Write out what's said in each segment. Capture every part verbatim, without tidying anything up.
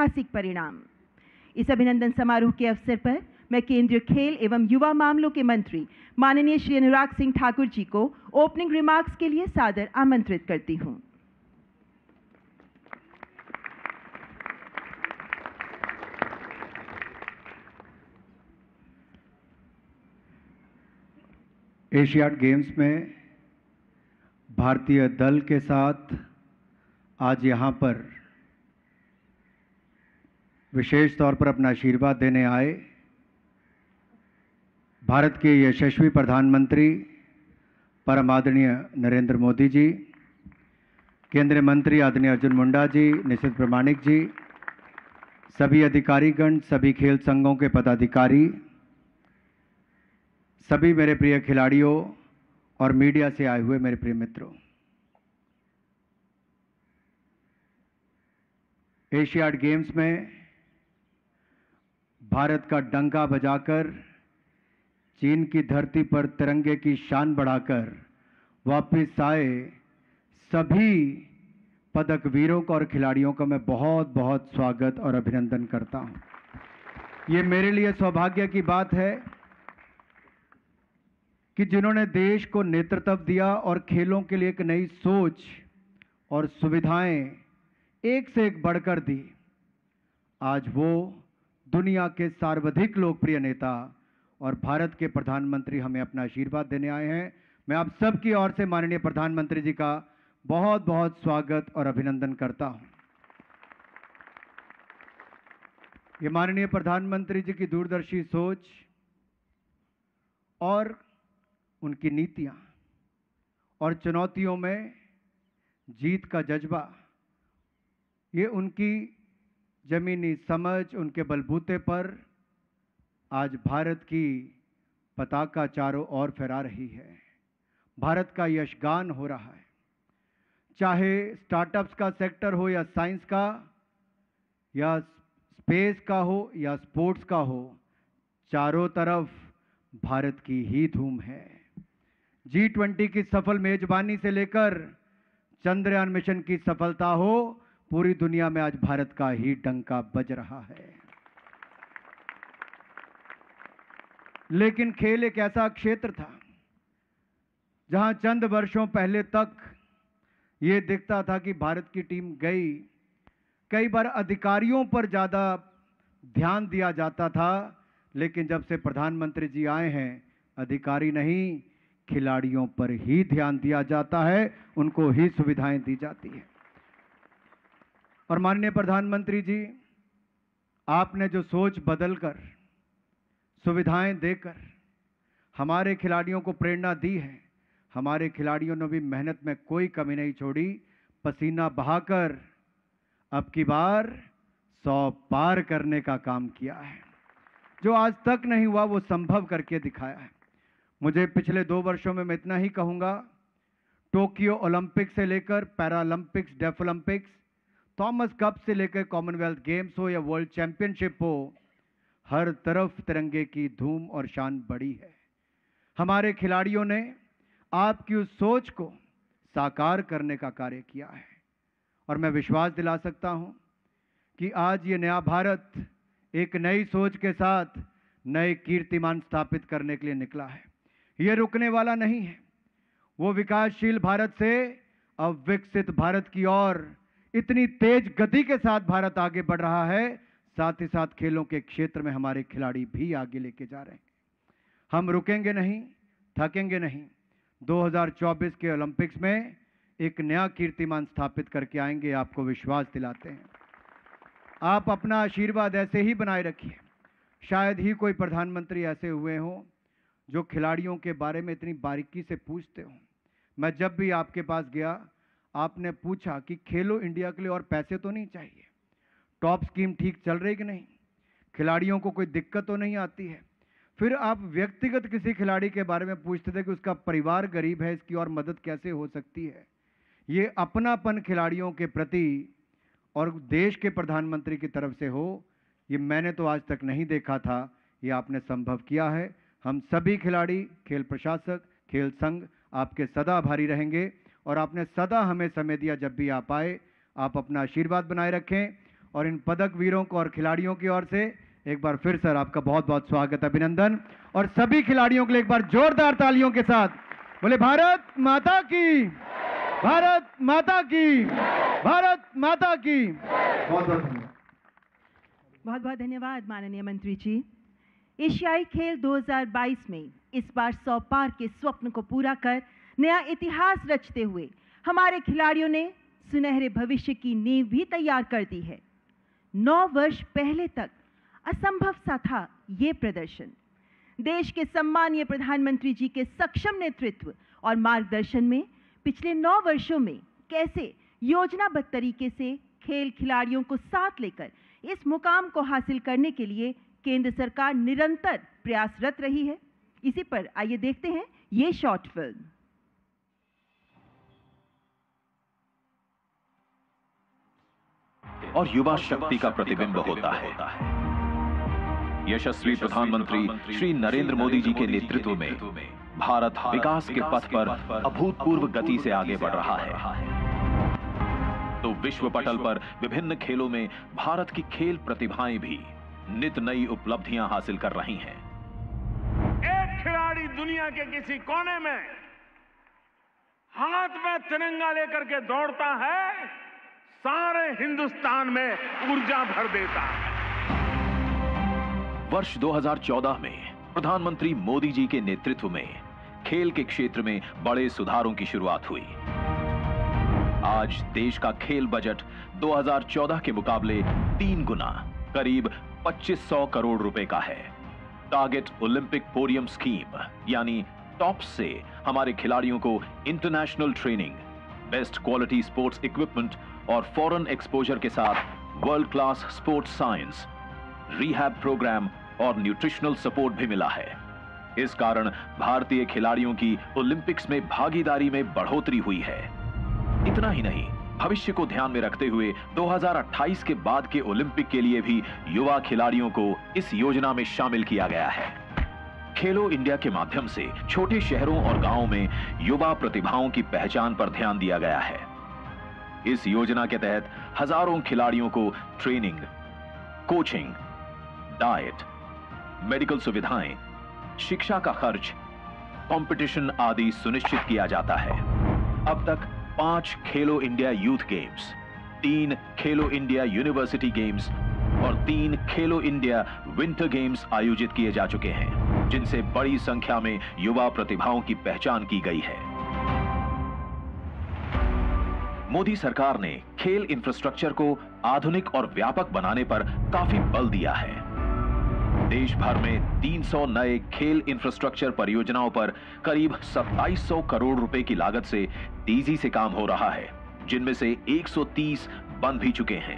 ऐतिहासिक परिणाम। इस अभिनंदन समारोह के अवसर पर मैं केंद्रीय खेल एवं युवा मामलों के मंत्री माननीय श्री अनुराग सिंह ठाकुर जी को ओपनिंग रिमार्क्स के लिए सादर आमंत्रित करती हूं। एशियाड गेम्स में भारतीय दल के साथ आज यहाँ पर विशेष तौर पर अपना आशीर्वाद देने आए भारत के यशस्वी प्रधानमंत्री परम आदरणीय नरेंद्र मोदी जी, केंद्रीय मंत्री आदरणीय अर्जुन मुंडा जी, निशित प्रामाणिक जी, सभी अधिकारीगण, सभी खेल संघों के पदाधिकारी, सभी मेरे प्रिय खिलाड़ियों और मीडिया से आए हुए मेरे प्रिय मित्रों, एशियाड गेम्स में भारत का डंका बजाकर चीन की धरती पर तिरंगे की शान बढ़ाकर वापस आए सभी पदक वीरों को और खिलाड़ियों का मैं बहुत बहुत स्वागत और अभिनंदन करता हूं। ये मेरे लिए सौभाग्य की बात है कि जिन्होंने देश को नेतृत्व दिया और खेलों के लिए एक नई सोच और सुविधाएं एक से एक बढ़कर दी, आज वो दुनिया के सर्वाधिक लोकप्रिय नेता और भारत के प्रधानमंत्री हमें अपना आशीर्वाद देने आए हैं। मैं आप सबकी ओर से माननीय प्रधानमंत्री जी का बहुत बहुत स्वागत और अभिनंदन करता हूं। ये माननीय प्रधानमंत्री जी की दूरदर्शी सोच और उनकी नीतियां और चुनौतियों में जीत का जज्बा, ये उनकी जमीनी समझ, उनके बलबूते पर आज भारत की पताका चारों ओर फहरा रही है। भारत का यशगान हो रहा है, चाहे स्टार्टअप्स का सेक्टर हो या साइंस का या स्पेस का हो या स्पोर्ट्स का हो, चारों तरफ भारत की ही धूम है। जी ट्वेंटी की सफल मेजबानी से लेकर चंद्रयान मिशन की सफलता हो, पूरी दुनिया में आज भारत का ही डंका बज रहा है। लेकिन खेल एक ऐसा क्षेत्र था जहां चंद वर्षों पहले तक ये दिखता था कि भारत की टीम गई, कई बार अधिकारियों पर ज़्यादा ध्यान दिया जाता था, लेकिन जब से प्रधानमंत्री जी आए हैं, अधिकारी नहीं खिलाड़ियों पर ही ध्यान दिया जाता है, उनको ही सुविधाएं दी जाती है। और माननीय प्रधानमंत्री जी, आपने जो सोच बदलकर सुविधाएं देकर हमारे खिलाड़ियों को प्रेरणा दी है, हमारे खिलाड़ियों ने भी मेहनत में कोई कमी नहीं छोड़ी, पसीना बहाकर अब की बार सौ पार करने का काम किया है। जो आज तक नहीं हुआ वो संभव करके दिखाया है। मुझे पिछले दो वर्षों में मैं इतना ही कहूँगा, टोक्यो ओलंपिक से लेकर Paralympics, deaf Olympics, Thomas cup से लेकर कॉमनवेल्थ गेम्स हो या वर्ल्ड चैंपियनशिप हो, हर तरफ तिरंगे की धूम और शान बढ़ी है। हमारे खिलाड़ियों ने आपकी उस सोच को साकार करने का कार्य किया है और मैं विश्वास दिला सकता हूं कि आज ये नया भारत एक नई सोच के साथ नए कीर्तिमान स्थापित करने के लिए निकला है। ये रुकने वाला नहीं है। वो विकासशील भारत से अब विकसित भारत की ओर इतनी तेज गति के साथ भारत आगे बढ़ रहा है, साथ ही साथ खेलों के क्षेत्र में हमारे खिलाड़ी भी आगे लेके जा रहे हैं। हम रुकेंगे नहीं, थकेंगे नहीं। दो हज़ार चौबीस के ओलंपिक्स में एक नया कीर्तिमान स्थापित करके आएंगे, आपको विश्वास दिलाते हैं। आप अपना आशीर्वाद ऐसे ही बनाए रखिए। शायद ही कोई प्रधानमंत्री ऐसे हुए हों जो खिलाड़ियों के बारे में इतनी बारीकी से पूछते हों। मैं जब भी आपके पास गया, आपने पूछा कि खेलो इंडिया के लिए और पैसे तो नहीं चाहिए, टॉप स्कीम ठीक चल रही कि नहीं, खिलाड़ियों को कोई दिक्कत तो नहीं आती है। फिर आप व्यक्तिगत किसी खिलाड़ी के बारे में पूछते थे कि उसका परिवार गरीब है, इसकी और मदद कैसे हो सकती है। ये अपनापन खिलाड़ियों के प्रति और देश के प्रधानमंत्री की तरफ से हो, ये मैंने तो आज तक नहीं देखा था। ये आपने संभव किया है। हम सभी खिलाड़ी, खेल प्रशासक, खेल संघ आपके सदा आभारी रहेंगे और आपने सदा हमें समय दिया। जब भी आप आए, आप अपना आशीर्वाद बनाए रखें और इन पदक वीरों को और खिलाड़ियों की ओर से एक बार फिर सर आपका बहुत बहुत स्वागत, अभिनंदन। और सभी खिलाड़ियों के लिए एक बार जोरदार तालियों के साथ बोले भारत माता की, भारत माता की, भारत माता की। बहुत बहुत धन्यवाद। बहुत बहुत धन्यवाद माननीय मंत्री जी। एशियाई खेल दो हज़ार बाईस में इस बार सौ पार के स्वप्न को पूरा कर नया इतिहास रचते हुए हमारे खिलाड़ियों ने सुनहरे भविष्य की नींव भी तैयार कर दी है। नौ वर्ष पहले तक असंभव सा था ये प्रदर्शन। देश के सम्मानीय प्रधानमंत्री जी के सक्षम नेतृत्व और मार्गदर्शन में पिछले नौ वर्षों में कैसे योजनाबद्ध तरीके से खेल खिलाड़ियों को साथ लेकर इस मुकाम को हासिल करने के लिए केंद्र सरकार निरंतर प्रयासरत रही है, इसी पर आइए देखते हैं ये शॉर्ट फिल्म। और युवा शक्ति का प्रतिबिंब होता है। यशस्वी प्रधानमंत्री श्री नरेंद्र मोदी जी के नेतृत्व में भारत विकास के पथ पर अभूतपूर्व गति से आगे बढ़ रहा है। तो विश्व पटल पर विभिन्न खेलों में भारत की खेल प्रतिभाएं भी नित नई उपलब्धियां हासिल कर रही हैं। एक खिलाड़ी दुनिया के किसी कोने में हाथ में तिरंगा लेकर के दौड़ता है, सारे हिंदुस्तान में ऊर्जा भर देता है। वर्ष दो हज़ार चौदह में प्रधानमंत्री मोदी जी के नेतृत्व में खेल के क्षेत्र में बड़े सुधारों की शुरुआत हुई। आज देश का खेल बजट दो हज़ार चौदह के मुकाबले तीन गुना करीब पच्चीस सौ करोड़ रुपए का है। टारगेट ओलंपिक पोडियम स्कीम यानी टॉप्स से हमारे खिलाड़ियों को international training, best quality sports equipment और फॉरेन एक्सपोजर के साथ world class sports science, rehab programme और न्यूट्रिशनल सपोर्ट भी मिला है। इस कारण भारतीय खिलाड़ियों की ओलंपिक्स में भागीदारी में बढ़ोतरी हुई है। इतना ही नहीं, भविष्य को ध्यान में रखते हुए दो हज़ार अट्ठाईस के बाद के ओलंपिक के लिए भी युवा खिलाड़ियों को इस योजना में शामिल किया गया है। खेलो इंडिया के माध्यम से छोटे शहरों और गांवों में युवा प्रतिभाओं की पहचान पर ध्यान दिया गया है। इस योजना के तहत हजारों खिलाड़ियों को ट्रेनिंग, कोचिंग, डाइट, मेडिकल सुविधाएं, शिक्षा का खर्च, कंपटीशन आदि सुनिश्चित किया जाता है। अब तक पांच खेलो इंडिया यूथ गेम्स, तीन खेलो इंडिया यूनिवर्सिटी गेम्स और तीन खेलो इंडिया विंटर गेम्स आयोजित किए जा चुके हैं, जिनसे बड़ी संख्या में युवा प्रतिभाओं की पहचान की गई है। मोदी सरकार ने खेल इंफ्रास्ट्रक्चर को आधुनिक और व्यापक बनाने पर काफी बल दिया है। देश भर में तीन सौ नए खेल इंफ्रास्ट्रक्चर परियोजनाओं पर करीब सत्ताईस सौ करोड़ रुपए की लागत से तेजी से काम हो रहा है, जिनमें से एक सौ तीस बन भी चुके हैं।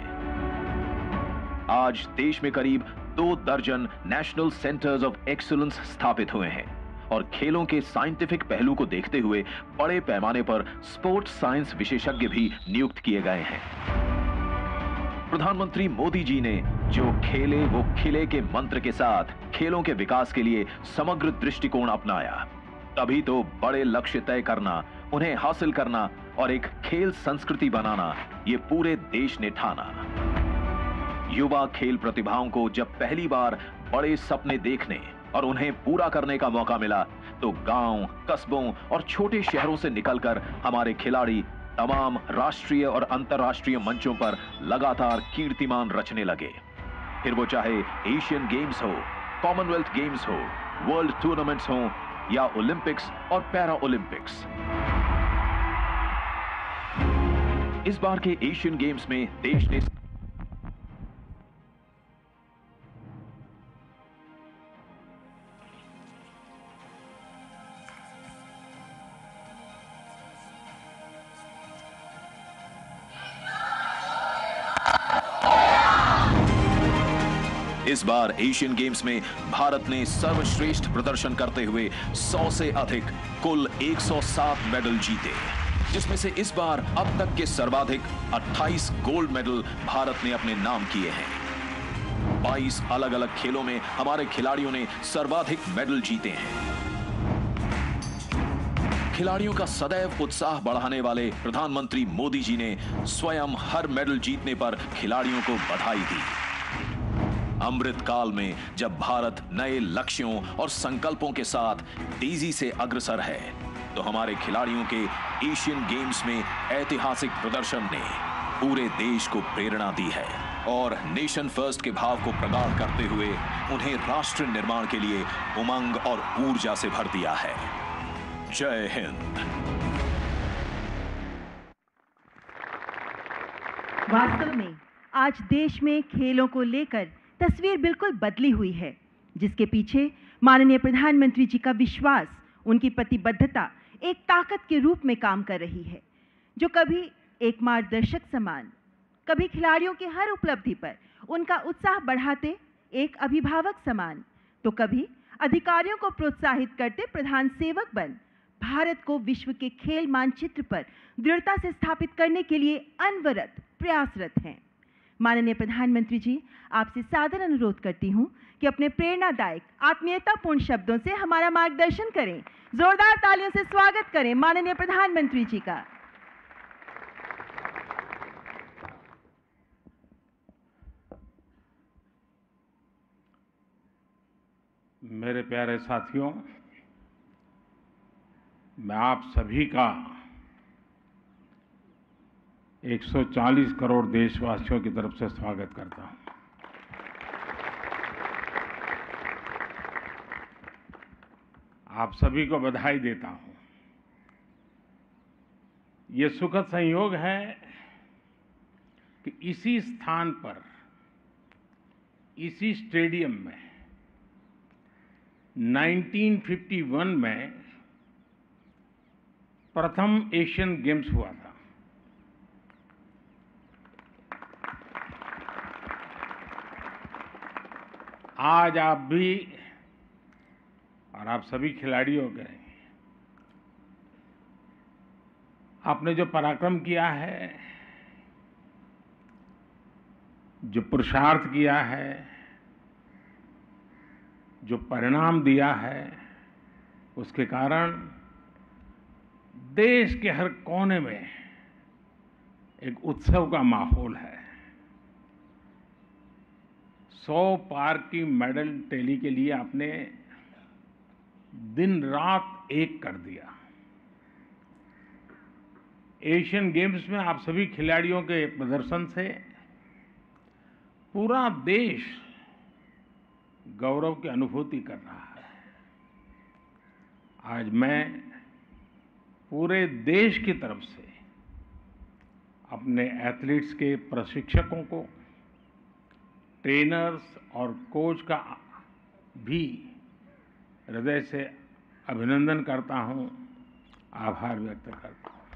आज देश में करीब दो दर्जन नेशनल सेंटर्स ऑफ एक्सीलेंस स्थापित हुए हैं और खेलों के साइंटिफिक पहलू को देखते हुए बड़े पैमाने पर स्पोर्ट्स साइंस विशेषज्ञ भी नियुक्त किए गए हैं। प्रधानमंत्री मोदी जी ने जो खेले वो खिले के मंत्र के साथ खेलों के विकास के लिए समग्र दृष्टिकोण अपनाया, तभी तो बड़े लक्ष्य तय करना, उन्हें हासिल करना और एक खेल संस्कृति बनाना ये पूरे देश ने ठाना। युवा खेल प्रतिभाओं को जब पहली बार बड़े सपने देखने और उन्हें पूरा करने का मौका मिला, तो गांव, कस्बों और छोटे शहरों से निकलकर हमारे खिलाड़ी तमाम राष्ट्रीय और अंतर्राष्ट्रीय मंचों पर लगातार कीर्तिमान रचने लगे। फिर वो चाहे एशियन गेम्स हो, कॉमनवेल्थ गेम्स हो, वर्ल्ड टूर्नामेंट्स हो या ओलंपिक्स और पैरा ओलंपिक्स। इस बार के एशियन गेम्स में देश ने इस बार एशियन गेम्स में भारत ने सर्वश्रेष्ठ प्रदर्शन करते हुए सौ से अधिक कुल एक सौ सात मेडल जीते, जिसमें से इस बार अब तक के सर्वाधिक अट्ठाईस गोल्ड मेडल भारत ने अपने नाम किए हैं। बाईस अलग अलग खेलों में हमारे खिलाड़ियों ने सर्वाधिक मेडल जीते हैं। खिलाड़ियों का सदैव उत्साह बढ़ाने वाले प्रधानमंत्री मोदी जी ने स्वयं हर मेडल जीतने पर खिलाड़ियों को बधाई दी। अमृत काल में जब भारत नए लक्ष्यों और संकल्पों के साथ तेजी से अग्रसर है, तो हमारे खिलाड़ियों के एशियन गेम्स में ऐतिहासिक प्रदर्शन ने पूरे देश को प्रेरणा दी है और नेशन फर्स्ट के भाव को प्रगाढ़ करते हुए उन्हें राष्ट्र निर्माण के लिए उमंग और ऊर्जा से भर दिया है। जय हिंद। वास्तव में आज देश में खेलों को लेकर तस्वीर बिल्कुल बदली हुई है, जिसके पीछे माननीय प्रधानमंत्री जी का विश्वास, उनकी प्रतिबद्धता एक ताकत के रूप में काम कर रही है, जो कभी एक मार्गदर्शक समान, कभी खिलाड़ियों की हर उपलब्धि पर उनका उत्साह बढ़ाते एक अभिभावक समान, तो कभी अधिकारियों को प्रोत्साहित करते प्रधान सेवक बन भारत को विश्व के खेल मानचित्र पर दृढ़ता से स्थापित करने के लिए अनवरत प्रयासरत हैं। माननीय प्रधानमंत्री जी, आपसे सादर अनुरोध करती हूं कि अपने प्रेरणादायक आत्मीयतापूर्ण शब्दों से हमारा मार्गदर्शन करें। जोरदार तालियों से स्वागत करें माननीय प्रधानमंत्री जी का। मेरे प्यारे साथियों, मैं आप सभी का एक सौ चालीस करोड़ देशवासियों की तरफ से स्वागत करता हूं। आप सभी को बधाई देता हूं। ये सुखद संयोग है कि इसी स्थान पर, इसी स्टेडियम में उन्नीस सौ इक्यावन में प्रथम एशियन गेम्स हुआ था। आज आप भी और आप सभी खिलाड़ियों के, आपने जो पराक्रम किया है, जो पुरुषार्थ किया है, जो परिणाम दिया है, उसके कारण देश के हर कोने में एक उत्सव का माहौल है। सौ पार की मेडल टैली के लिए आपने दिन रात एक कर दिया। एशियन गेम्स में आप सभी खिलाड़ियों के प्रदर्शन से पूरा देश गौरव की अनुभूति कर रहा है। आज मैं पूरे देश की तरफ से अपने एथलीट्स के प्रशिक्षकों को, ट्रेनर्स और कोच का भी हृदय से अभिनंदन करता हूं, आभार व्यक्त करता हूं।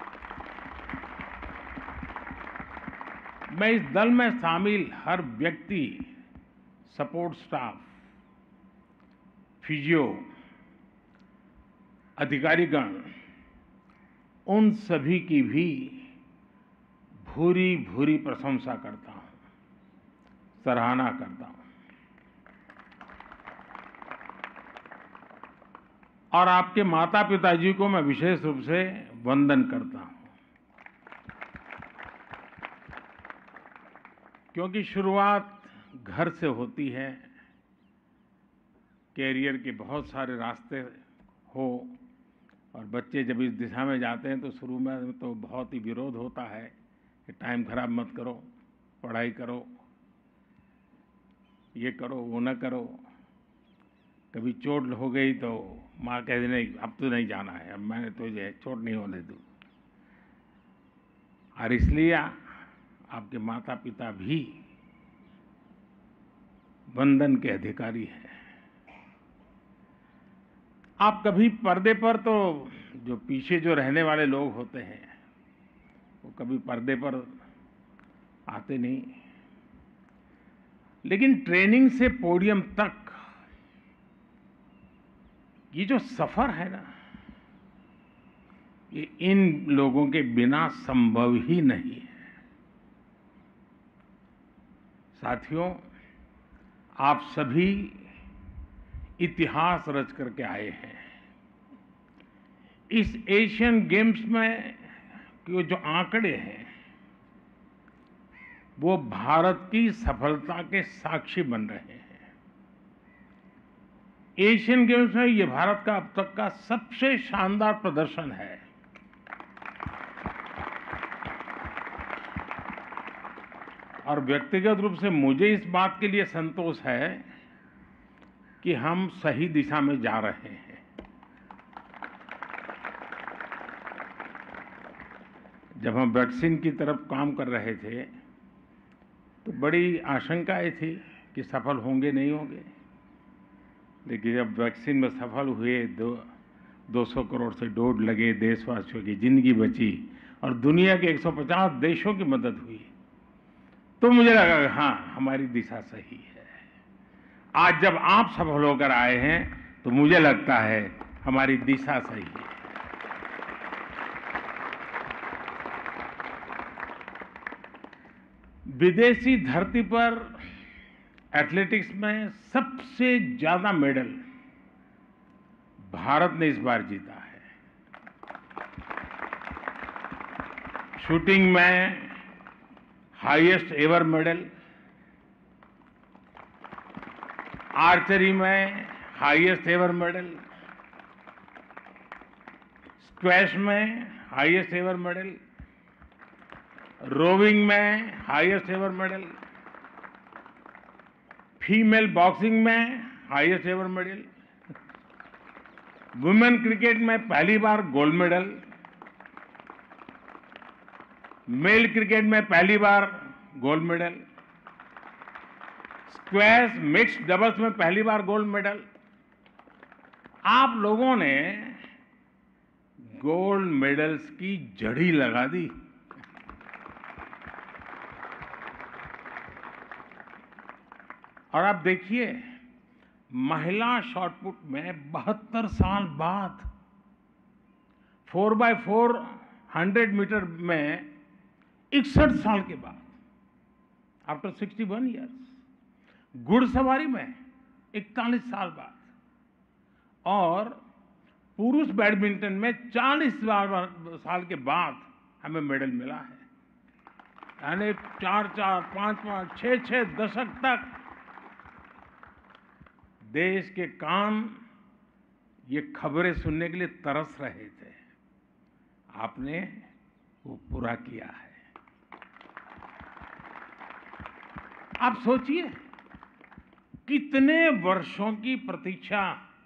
मैं इस दल में शामिल हर व्यक्ति, सपोर्ट स्टाफ, फिजियो, अधिकारीगण, उन सभी की भी भूरी भूरी प्रशंसा करता हूं, सराहना करता हूं। और आपके माता पिताजी को मैं विशेष रूप से वंदन करता हूं, क्योंकि शुरुआत घर से होती है। कैरियर के बहुत सारे रास्ते हो और बच्चे जब इस दिशा में जाते हैं तो शुरू में तो बहुत ही विरोध होता है कि टाइम खराब मत करो, पढ़ाई करो, ये करो, वो न करो। कभी चोट हो गई तो माँ कहती नहीं, अब तो नहीं जाना है, अब मैंने तुझे चोट नहीं होने दूँ। और इसलिए आपके माता पिता भी वंदन के अधिकारी हैं। आप कभी पर्दे पर, तो जो पीछे जो रहने वाले लोग होते हैं वो कभी पर्दे पर आते नहीं, लेकिन ट्रेनिंग से पोडियम तक ये जो सफर है ना, ये इन लोगों के बिना संभव ही नहीं है। साथियों, आप सभी इतिहास रच करके आए हैं। इस एशियन गेम्स में के जो आंकड़े हैं वो भारत की सफलता के साक्षी बन रहे हैं। एशियन गेम्स में ये भारत का अब तक का सबसे शानदार प्रदर्शन है। और व्यक्तिगत रूप से मुझे इस बात के लिए संतोष है कि हम सही दिशा में जा रहे हैं। जब हम वैक्सीन की तरफ काम कर रहे थे तो बड़ी आशंकाएं थी कि सफल होंगे नहीं होंगे, लेकिन जब वैक्सीन में सफल हुए, दो दो सौ करोड़ से डोज लगे, देशवासियों की जिंदगी बची और दुनिया के एक सौ पचास देशों की मदद हुई, तो मुझे लगा कि हाँ, हमारी दिशा सही है। आज जब आप सफल होकर आए हैं तो मुझे लगता है हमारी दिशा सही है। विदेशी धरती पर एथलेटिक्स में सबसे ज्यादा मेडल भारत ने इस बार जीता है। शूटिंग में हाईएस्ट एवर मेडल, आर्चरी में हाईएस्ट एवर मेडल, स्क्वैश में हाईएस्ट एवर मेडल, रोविंग में highest ever medal, female boxing में highest ever medal, women cricket में पहली बार गोल्ड मेडल, मेल क्रिकेट में पहली बार gold medal, squash mixed doubles में पहली बार गोल्ड मेडल। आप लोगों ने गोल्ड मेडल्स की जड़ी लगा दी। और आप देखिए, महिला शॉटपुट में बहत्तर साल बाद four by four hundred metre में इकसठ साल के बाद, आफ्टर सिक्सटी वन ईयर्स, घुड़सवारी में इकतालीस साल बाद, और पुरुष बैडमिंटन में चालीस साल के बाद हमें मेडल मिला है। यानी चार चार पांच पांच छह छह दशक तक देश के कान ये खबरें सुनने के लिए तरस रहे थे। आपने वो पूरा किया है। आप सोचिए, कितने वर्षों की प्रतीक्षा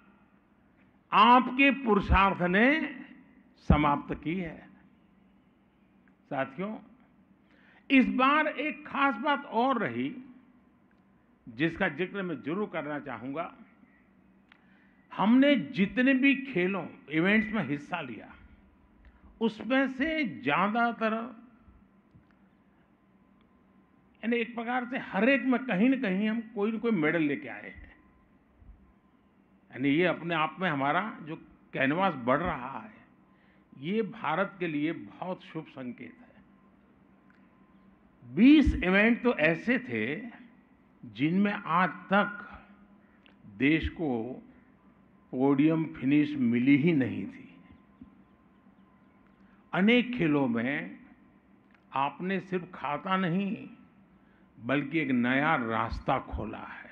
आपके पुरुषार्थ ने समाप्त की है। साथियों, इस बार एक खास बात और रही जिसका जिक्र मैं जरूर करना चाहूंगा। हमने जितने भी खेलों इवेंट्स में हिस्सा लिया, उसमें से ज्यादातर, यानी एक प्रकार से हर एक में कहीं न कहीं हम कोई न कोई मेडल लेके आए हैं। यानी ये अपने आप में हमारा जो कैनवास बढ़ रहा है, ये भारत के लिए बहुत शुभ संकेत है। बीस इवेंट तो ऐसे थे जिनमें आज तक देश को पोडियम फिनिश मिली ही नहीं थी। अनेक खेलों में आपने सिर्फ खाता नहीं, बल्कि एक नया रास्ता खोला है।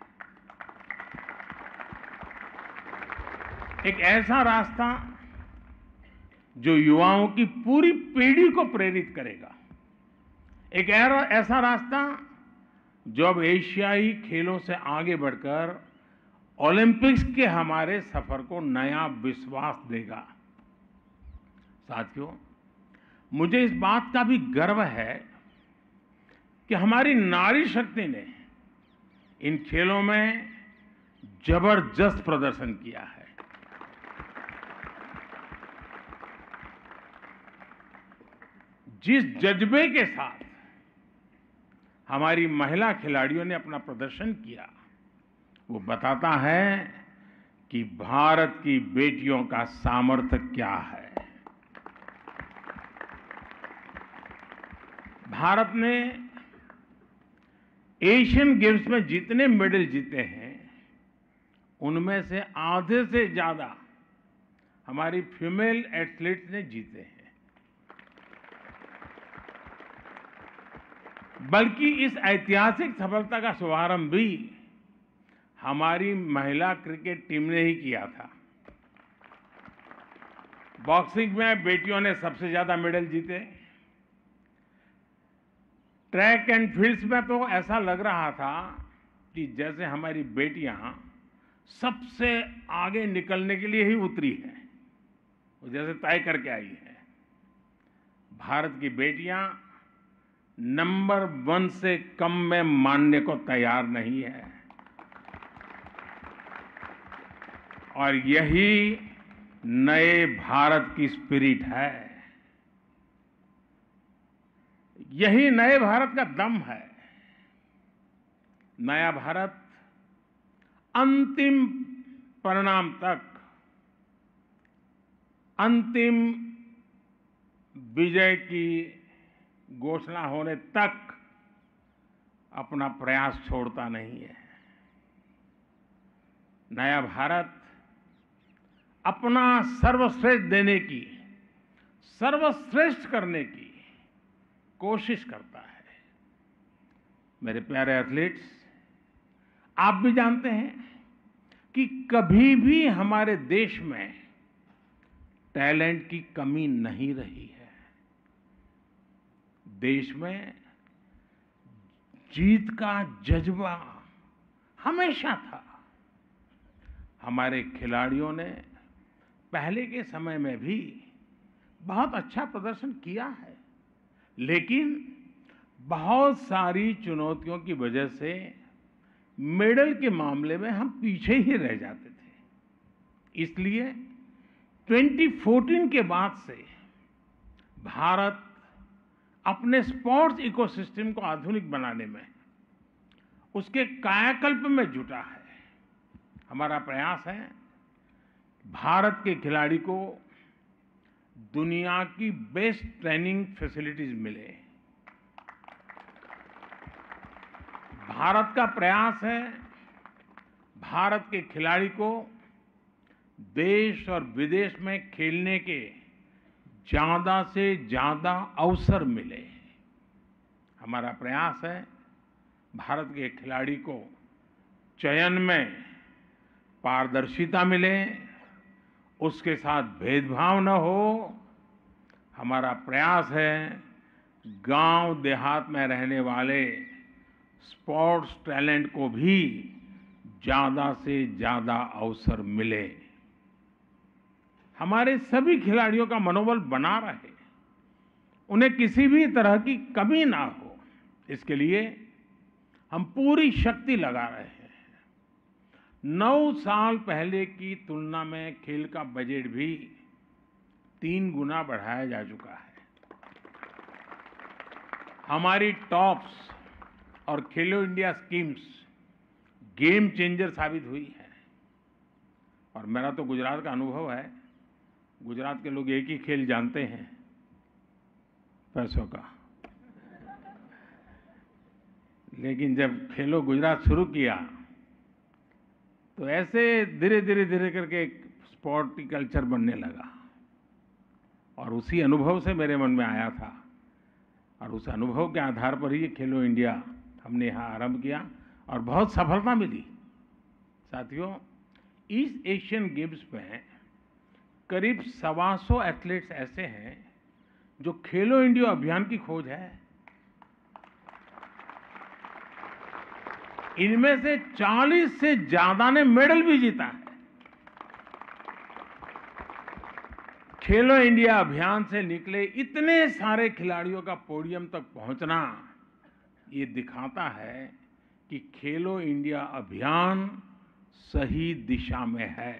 एक ऐसा रास्ता जो युवाओं की पूरी पीढ़ी को प्रेरित करेगा। एक ऐसा रास्ता जो अब एशियाई खेलों से आगे बढ़कर ओलंपिक्स के हमारे सफर को नया विश्वास देगा। साथियों, मुझे इस बात का भी गर्व है कि हमारी नारी शक्ति ने इन खेलों में जबरदस्त प्रदर्शन किया है। जिस जज्बे के साथ हमारी महिला खिलाड़ियों ने अपना प्रदर्शन किया, वो बताता है कि भारत की बेटियों का सामर्थ्य क्या है। भारत ने एशियन गेम्स में जितने मेडल जीते हैं, उनमें से आधे से ज्यादा हमारी फीमेल एथलीट्स ने जीते हैं। बल्कि इस ऐतिहासिक सफलता का शुभारंभ भी हमारी महिला क्रिकेट टीम ने ही किया था। बॉक्सिंग में बेटियों ने सबसे ज्यादा मेडल जीते। ट्रैक एंड फील्ड्स में तो ऐसा लग रहा था कि जैसे हमारी बेटियां सबसे आगे निकलने के लिए ही उतरी हैं, वो जैसे तय करके आई है। भारत की बेटियां नंबर वन से कम में मानने को तैयार नहीं है, और यही नए भारत की स्पिरिट है, यही नए भारत का दम है। नया भारत अंतिम परिणाम तक, अंतिम विजय की घोषणा होने तक अपना प्रयास छोड़ता नहीं है। नया भारत अपना सर्वश्रेष्ठ देने की, सर्वश्रेष्ठ करने की कोशिश करता है। मेरे प्यारे एथलीट्स, आप भी जानते हैं कि कभी भी हमारे देश में टैलेंट की कमी नहीं रही है। देश में जीत का जज्बा हमेशा था। हमारे खिलाड़ियों ने पहले के समय में भी बहुत अच्छा प्रदर्शन किया है, लेकिन बहुत सारी चुनौतियों की वजह से मेडल के मामले में हम पीछे ही रह जाते थे। इसलिए दो हज़ार चौदह के बाद से भारत अपने स्पोर्ट्स इकोसिस्टम को आधुनिक बनाने में, उसके कायाकल्प में जुटा है। हमारा प्रयास है भारत के खिलाड़ी को दुनिया की बेस्ट ट्रेनिंग फैसिलिटीज मिले। भारत का प्रयास है भारत के खिलाड़ी को देश और विदेश में खेलने के ज्यादा से ज्यादा अवसर मिले। हमारा प्रयास है भारत के खिलाड़ी को चयन में पारदर्शिता मिले, उसके साथ भेदभाव न हो। हमारा प्रयास है गांव देहात में रहने वाले स्पोर्ट्स टैलेंट को भी ज्यादा से ज्यादा अवसर मिले। हमारे सभी खिलाड़ियों का मनोबल बना रहे, उन्हें किसी भी तरह की कमी ना हो, इसके लिए हम पूरी शक्ति लगा रहे हैं। नौ साल पहले की तुलना में खेल का बजट भी तीन गुना बढ़ाया जा चुका है। हमारी टॉप्स और खेलो इंडिया स्कीम्स गेम चेंजर साबित हुई है। और मेरा तो गुजरात का अनुभव है, गुजरात के लोग एक ही खेल जानते हैं, पैसों का। लेकिन जब खेलो गुजरात शुरू किया तो ऐसे धीरे धीरे धीरे करके एक स्पोर्टी कल्चर बनने लगा, और उसी अनुभव से मेरे मन में आया था, और उस अनुभव के आधार पर ही खेलो इंडिया हमने यहाँ आरंभ किया और बहुत सफलता मिली। साथियों, ईस्ट एशियन गेम्स में करीब सवा सौ एथलीट्स ऐसे हैं जो खेलो इंडिया अभियान की खोज है। इनमें से चालीस से ज्यादा ने मेडल भी जीता है। खेलो इंडिया अभियान से निकले इतने सारे खिलाड़ियों का पोडियम तक पहुंचना, ये दिखाता है कि खेलो इंडिया अभियान सही दिशा में है।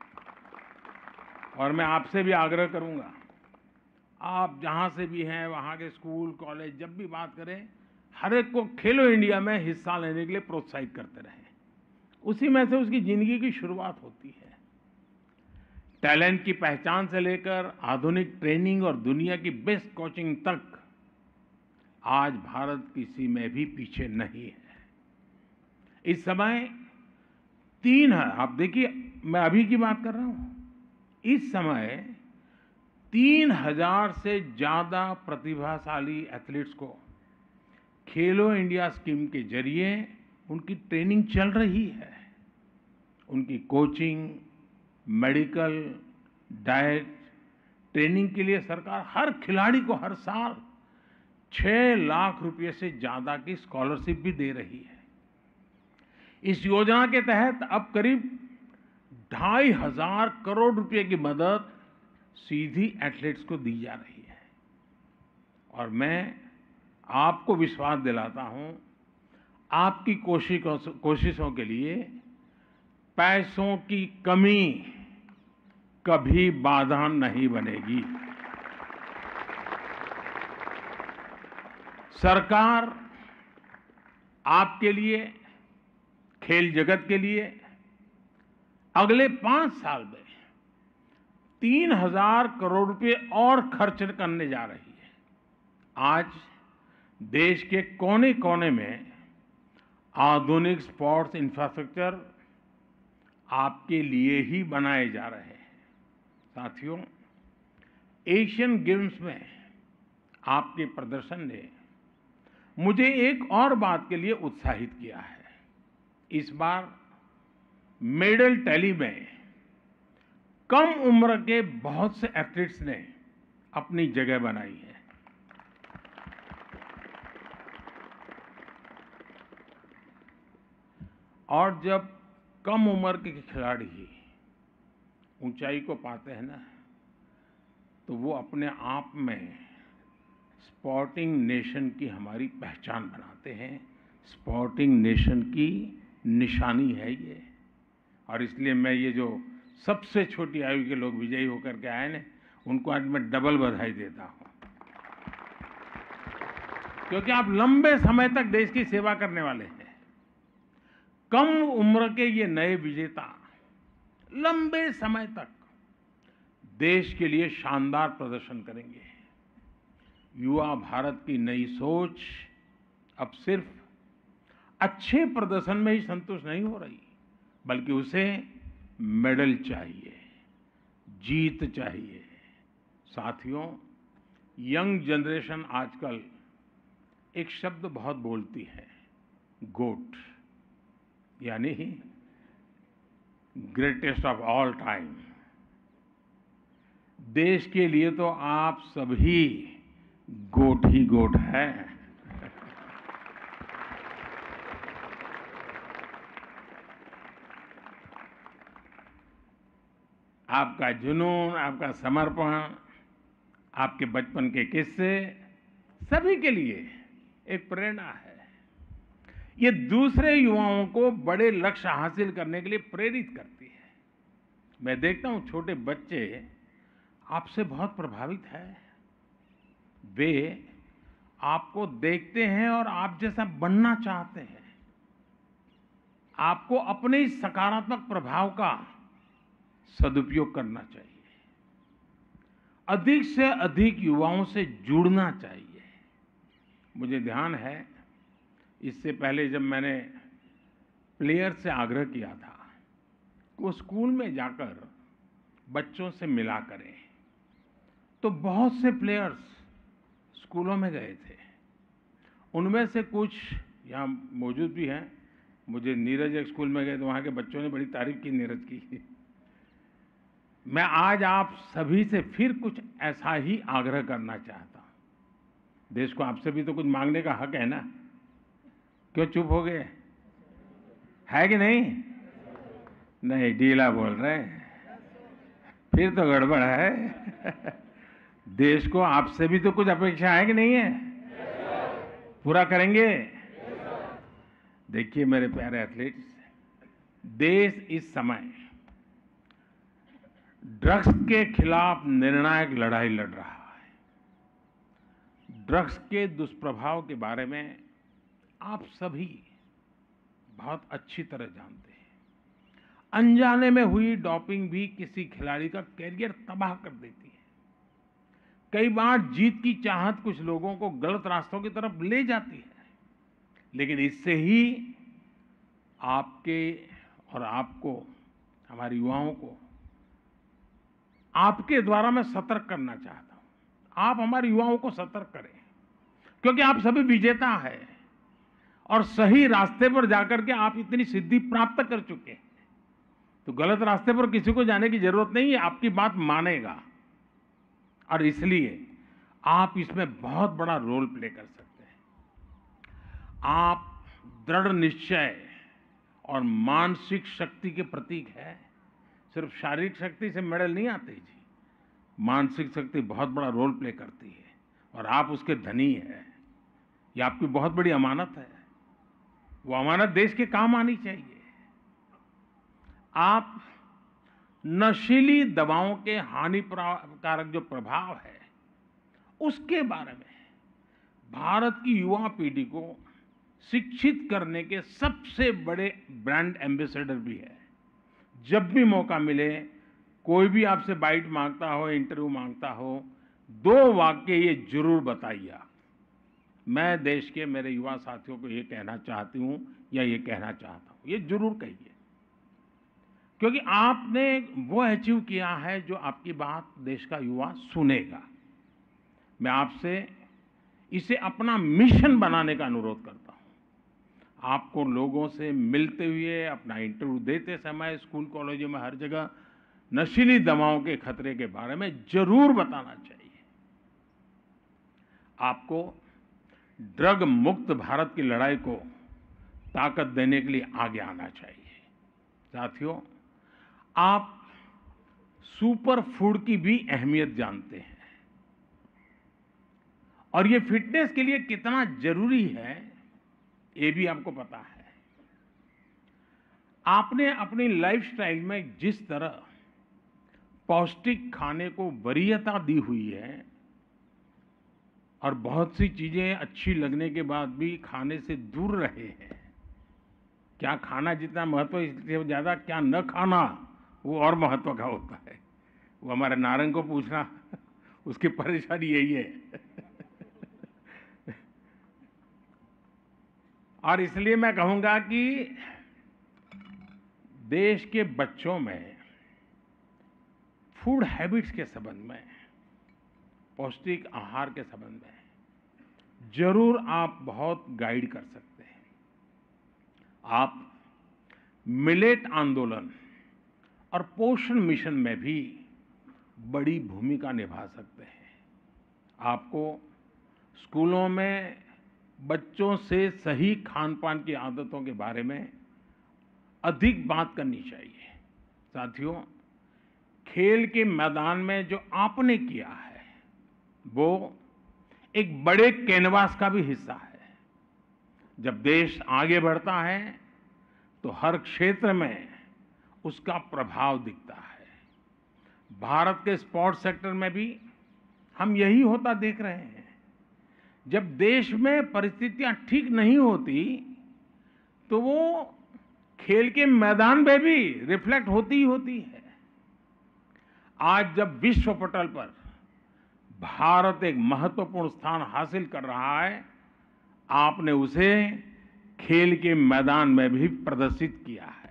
और मैं आपसे भी आग्रह करूंगा, आप जहां से भी हैं, वहां के स्कूल कॉलेज जब भी बात करें, हर एक को खेलो इंडिया में हिस्सा लेने के लिए प्रोत्साहित करते रहें। उसी में से उसकी जिंदगी की शुरुआत होती है। टैलेंट की पहचान से लेकर आधुनिक ट्रेनिंग और दुनिया की बेस्ट कोचिंग तक आज भारत किसी में भी पीछे नहीं है। इस समय तीन है, आप देखिए, मैं अभी की बात कर रहा हूं, इस समय तीन हजार से ज्यादा प्रतिभाशाली एथलीट्स को खेलो इंडिया स्कीम के जरिए उनकी ट्रेनिंग चल रही है। उनकी कोचिंग, मेडिकल, डाइट, ट्रेनिंग के लिए सरकार हर खिलाड़ी को हर साल छह लाख रुपए से ज्यादा की स्कॉलरशिप भी दे रही है। इस योजना के तहत अब करीब ढाई हजार करोड़ रुपए की मदद सीधी एथलीट्स को दी जा रही है। और मैं आपको विश्वास दिलाता हूं, आपकी कोशिशों कोशिशों के लिए पैसों की कमी कभी बाधा नहीं बनेगी। सरकार आपके लिए, खेल जगत के लिए अगले पांच साल में तीन हजार करोड़ रुपए और खर्च करने जा रही है। आज देश के कोने कोने में आधुनिक स्पोर्ट्स इंफ्रास्ट्रक्चर आपके लिए ही बनाए जा रहे हैं। साथियों, एशियन गेम्स में आपके प्रदर्शन ने मुझे एक और बात के लिए उत्साहित किया है। इस बार मेडल टैली में कम उम्र के बहुत से एथलीट्स ने अपनी जगह बनाई है। और जब कम उम्र के खिलाड़ी ही ऊंचाई को पाते हैं ना, तो वो अपने आप में स्पोर्टिंग नेशन की हमारी पहचान बनाते हैं। स्पोर्टिंग नेशन की निशानी है ये। और इसलिए मैं ये जो सबसे छोटी आयु के लोग विजयी होकर के आए ना, उनको आज मैं डबल बधाई देता हूं, क्योंकि आप लंबे समय तक देश की सेवा करने वाले हैं। कम उम्र के ये नए विजेता लंबे समय तक देश के लिए शानदार प्रदर्शन करेंगे। युवा भारत की नई सोच अब सिर्फ अच्छे प्रदर्शन में ही संतुष्ट नहीं हो रही, बल्कि उसे मेडल चाहिए, जीत चाहिए। साथियों, यंग जनरेशन आजकल एक शब्द बहुत बोलती है, गोट, यानी ग्रेटेस्ट ऑफ ऑल टाइम। देश के लिए तो आप सभी गोट ही गोट है। आपका जुनून, आपका समर्पण, आपके बचपन के किस्से सभी के लिए एक प्रेरणा है। ये दूसरे युवाओं को बड़े लक्ष्य हासिल करने के लिए प्रेरित करती है। मैं देखता हूं छोटे बच्चे आपसे बहुत प्रभावित हैं। वे आपको देखते हैं और आप जैसा बनना चाहते हैं। आपको अपने इस सकारात्मक प्रभाव का सदुपयोग करना चाहिए। अधिक से अधिक युवाओं से जुड़ना चाहिए। मुझे ध्यान है, इससे पहले जब मैंने प्लेयर से आग्रह किया था कि वो स्कूल में जाकर बच्चों से मिला करें, तो बहुत से प्लेयर्स स्कूलों में गए थे। उनमें से कुछ यहाँ मौजूद भी हैं। मुझे नीरज एक स्कूल में गए तो वहाँ के बच्चों ने बड़ी तारीफ की नीरज की। मैं आज आप सभी से फिर कुछ ऐसा ही आग्रह करना चाहता हूँ। देश को आपसे भी तो कुछ मांगने का हक है ना, क्यों चुप हो गए? है कि नहीं? नहीं, ढीला बोल रहे हैं, फिर तो गड़बड़ है। देश को आपसे भी तो कुछ अपेक्षा है कि नहीं है? पूरा करेंगे? देखिए मेरे प्यारे एथलीट्स, देश इस समय ड्रग्स के खिलाफ निर्णायक लड़ाई लड़ रहा है। ड्रग्स के दुष्प्रभाव के बारे में आप सभी बहुत अच्छी तरह जानते हैं। अनजाने में हुई डोपिंग भी किसी खिलाड़ी का कैरियर तबाह कर देती है। कई बार जीत की चाहत कुछ लोगों को गलत रास्तों की तरफ ले जाती है, लेकिन इससे ही आपके और आपको, हमारे युवाओं को आपके द्वारा मैं सतर्क करना चाहता हूं। आप हमारे युवाओं को सतर्क करें, क्योंकि आप सभी विजेता हैं और सही रास्ते पर जाकर के आप इतनी सिद्धि प्राप्त कर चुके हैं। तो गलत रास्ते पर किसी को जाने की जरूरत नहीं है, आपकी बात मानेगा। और इसलिए आप इसमें बहुत बड़ा रोल प्ले कर सकते हैं। आप दृढ़ निश्चय और मानसिक शक्ति के प्रतीक है। सिर्फ शारीरिक शक्ति से मेडल नहीं आते जी, मानसिक शक्ति बहुत बड़ा रोल प्ले करती है और आप उसके धनी हैं। ये आपकी बहुत बड़ी अमानत है, वो अमानत देश के काम आनी चाहिए। आप नशीली दवाओं के हानिकारक जो प्रभाव है उसके बारे में भारत की युवा पीढ़ी को शिक्षित करने के सबसे बड़े ब्रांड एम्बेसडर भी है। जब भी मौका मिले, कोई भी आपसे बाइट मांगता हो, इंटरव्यू मांगता हो, दो वाक्य ये जरूर बताइए आप, मैं देश के मेरे युवा साथियों को ये कहना चाहती हूं या ये कहना चाहता हूं, ये जरूर कहिए। क्योंकि आपने वो अचीव किया है जो आपकी बात देश का युवा सुनेगा। मैं आपसे इसे अपना मिशन बनाने का अनुरोध करता हूं। आपको लोगों से मिलते हुए, अपना इंटरव्यू देते समय, स्कूल कॉलेजों में हर जगह नशीली दवाओं के खतरे के बारे में जरूर बताना चाहिए। आपको ड्रग मुक्त भारत की लड़ाई को ताकत देने के लिए आगे आना चाहिए। साथियों, आप सुपर फूड की भी अहमियत जानते हैं और ये फिटनेस के लिए कितना जरूरी है ये भी आपको पता है। आपने अपनी लाइफस्टाइल में जिस तरह पौष्टिक खाने को वरीयता दी हुई है और बहुत सी चीजें अच्छी लगने के बाद भी खाने से दूर रहे हैं, क्या खाना जितना महत्व इससे ज्यादा क्या न खाना वो और महत्व का होता है। वो हमारे नारंग को पूछना, उसकी परेशानी यही है। और इसलिए मैं कहूंगा कि देश के बच्चों में फूड हैबिट्स के संबंध में, पौष्टिक आहार के संबंध में जरूर आप बहुत गाइड कर सकते हैं। आप मिलेट आंदोलन और पोषण मिशन में भी बड़ी भूमिका निभा सकते हैं। आपको स्कूलों में बच्चों से सही खान पान की आदतों के बारे में अधिक बात करनी चाहिए। साथियों, खेल के मैदान में जो आपने किया है वो एक बड़े कैनवास का भी हिस्सा है। जब देश आगे बढ़ता है तो हर क्षेत्र में उसका प्रभाव दिखता है। भारत के स्पोर्ट्स सेक्टर में भी हम यही होता देख रहे हैं। जब देश में परिस्थितियां ठीक नहीं होती तो वो खेल के मैदान में भी रिफ्लेक्ट होती ही होती है। आज जब विश्व पटल पर भारत एक महत्वपूर्ण स्थान हासिल कर रहा है, आपने उसे खेल के मैदान में भी प्रदर्शित किया है।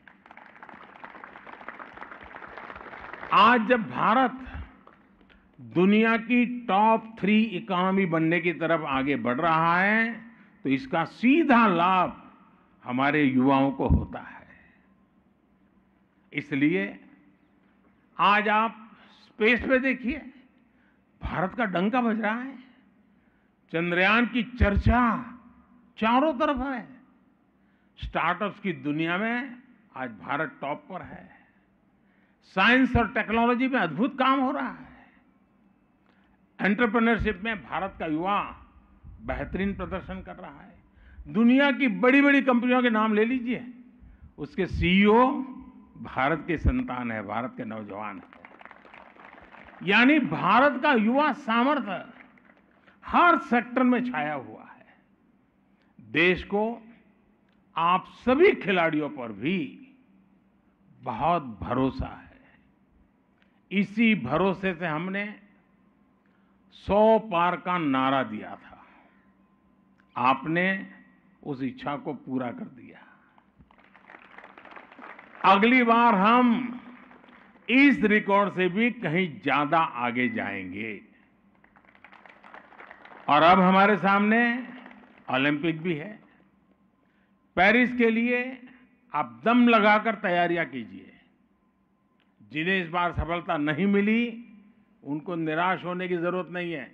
आज जब भारत दुनिया की टॉप थ्री इकोनॉमी बनने की तरफ आगे बढ़ रहा है तो इसका सीधा लाभ हमारे युवाओं को होता है। इसलिए आज आप स्पेस पे देखिए, भारत का डंका बज रहा है। चंद्रयान की चर्चा चारों तरफ है। स्टार्टअप्स की दुनिया में आज भारत टॉप पर है। साइंस और टेक्नोलॉजी में अद्भुत काम हो रहा है। एंटरप्रेन्योरशिप में भारत का युवा बेहतरीन प्रदर्शन कर रहा है। दुनिया की बड़ी बड़ी कंपनियों के नाम ले लीजिए, उसके सीईओ भारत के संतान है, भारत के नौजवान है। यानी भारत का युवा सामर्थ्य हर सेक्टर में छाया हुआ है। देश को आप सभी खिलाड़ियों पर भी बहुत भरोसा है। इसी भरोसे से हमने सौ पार का नारा दिया था। आपने उस इच्छा को पूरा कर दिया। अगली बार हम इस रिकॉर्ड से भी कहीं ज्यादा आगे जाएंगे। और अब हमारे सामने ओलंपिक भी है। पेरिस के लिए आप दम लगाकर तैयारियां कीजिए। जिन्हें इस बार सफलता नहीं मिली, उनको निराश होने की जरूरत नहीं है।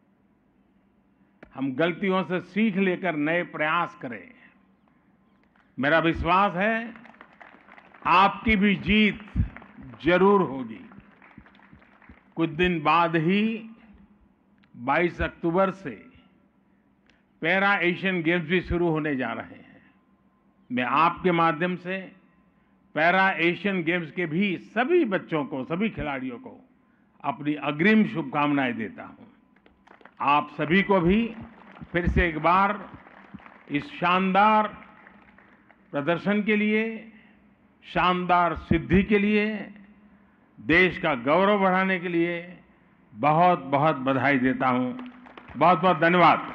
हम गलतियों से सीख लेकर नए प्रयास करें। मेरा विश्वास है आपकी भी जीत जरूर होगी। कुछ दिन बाद ही बाईस अक्टूबर से पैरा एशियन गेम्स भी शुरू होने जा रहे हैं। मैं आपके माध्यम से पैरा एशियन गेम्स के भी सभी बच्चों को, सभी खिलाड़ियों को अपनी अग्रिम शुभकामनाएं देता हूं। आप सभी को भी फिर से एक बार इस शानदार प्रदर्शन के लिए, शानदार सिद्धि के लिए, देश का गौरव बढ़ाने के लिए बहुत बहुत बधाई देता हूं। बहुत बहुत धन्यवाद।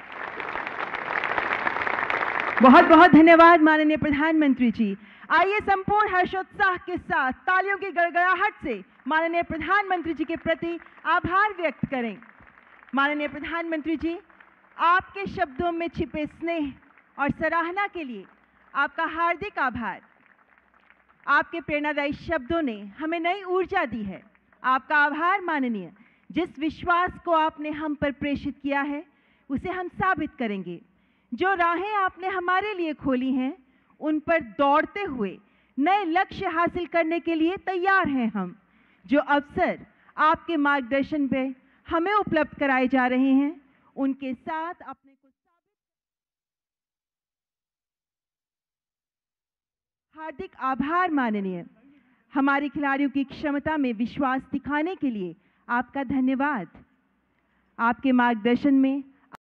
बहुत बहुत धन्यवाद माननीय प्रधानमंत्री जी। आइए संपूर्ण हर्षोत्साह के साथ तालियों की गड़गड़ाहट से माननीय प्रधानमंत्री जी के प्रति आभार व्यक्त करें। माननीय प्रधानमंत्री जी, आपके शब्दों में छिपे स्नेह और सराहना के लिए आपका हार्दिक आभार। आपके प्रेरणादायी शब्दों ने हमें नई ऊर्जा दी है। आपका आभार माननीय। जिस विश्वास को आपने हम पर प्रेषित किया है, उसे हम साबित करेंगे। जो राहें आपने हमारे लिए खोली हैं, उन पर दौड़ते हुए नए लक्ष्य हासिल करने के लिए तैयार हैं हम। जो अवसर आपके मार्गदर्शन पे हमें उपलब्ध कराए जा रहे हैं, उनके साथ अपने को साबित। हार्दिक आभार माननीय। हमारे खिलाड़ियों की क्षमता में विश्वास दिखाने के लिए आपका धन्यवाद। आपके मार्गदर्शन में